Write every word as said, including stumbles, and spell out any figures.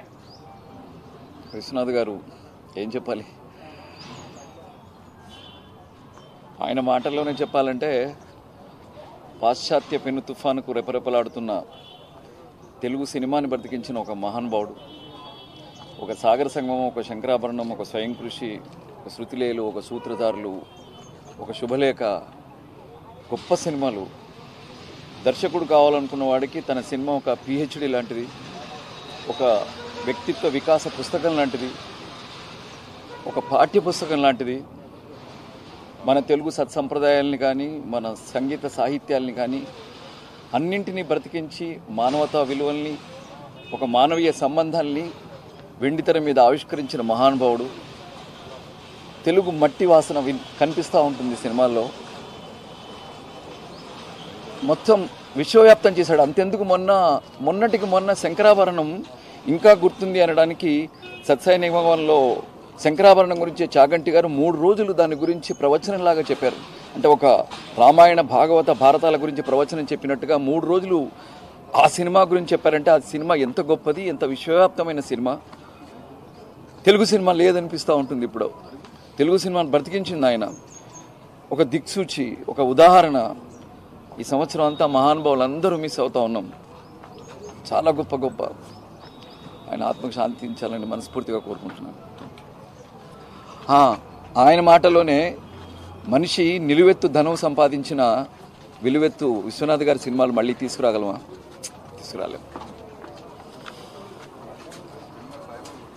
విశ్వనాథ్ గారు ఏం చెప్పాలి, ఆయన మాటల్లోనే చెప్పాలంటే పాశ్చాత్య పెను తుఫానుకు రెపరెపలాడుతున్న తెలుగు సినిమాని బ్రతికించిన ఒక మహానుభావుడు. ఒక సాగర సంగమం, ఒక శంకరాభరణం, ఒక స్వయం కృషి, ఒక శృతిలేలు, ఒక సూత్రధారులు, ఒక శుభలేఖ, గొప్ప సినిమాలు. దర్శకుడు కావాలనుకున్న వాడికి తన సినిమా ఒక పిహెచ్డి లాంటిది, ఒక వ్యక్తిత్వ వికాస పుస్తకం లాంటిది, ఒక పాఠ్య పుస్తకం లాంటిది. మన తెలుగు సత్సంప్రదాయాల్ని కానీ, మన సంగీత సాహిత్యాల్ని కానీ అన్నింటినీ బ్రతికించి మానవతా విలువల్ని, ఒక మానవీయ సంబంధాల్ని వెండితెర మీద ఆవిష్కరించిన మహానుభావుడు. తెలుగు మట్టి వాసన కనిపిస్తూ ఉంటుంది సినిమాల్లో. మొత్తం విశ్వవ్యాప్తం చేశాడు. అంతెందుకు మొన్న మొన్నటికి మొన్న శంకరాభరణం ఇంకా గుర్తుంది అనడానికి సత్సాయి నిగమంలో శంకరాభరణం గురించి చాగంటి గారు మూడు రోజులు దాని గురించి ప్రవచనంలాగా చెప్పారు. అంటే ఒక రామాయణ భాగవత భారతాల గురించి ప్రవచనం చెప్పినట్టుగా మూడు రోజులు ఆ సినిమా గురించి చెప్పారంటే ఆ సినిమా ఎంత గొప్పది, ఎంత విశ్వవ్యాప్తమైన సినిమా. తెలుగు సినిమా లేదనిపిస్తూ ఉంటుంది. ఇప్పుడు తెలుగు సినిమాను బ్రతికించింది ఆయన. ఒక దిక్సూచి, ఒక ఉదాహరణ. ఈ సంవత్సరం అంతా మహానుభావులు అందరూ మిస్ అవుతూ ఉన్నాం. చాలా గొప్ప గొప్ప ఆయన ఆత్మకు శాంతించాలని మనస్ఫూర్తిగా కోరుకుంటున్నాను. ఆయన మాటలోనే మనిషి నిలువెత్తు ధనం సంపాదించిన విలువెత్తు విశ్వనాథ్ గారి సినిమాలు మళ్ళీ తీసుకురాగలమా? తీసుకురాలేము.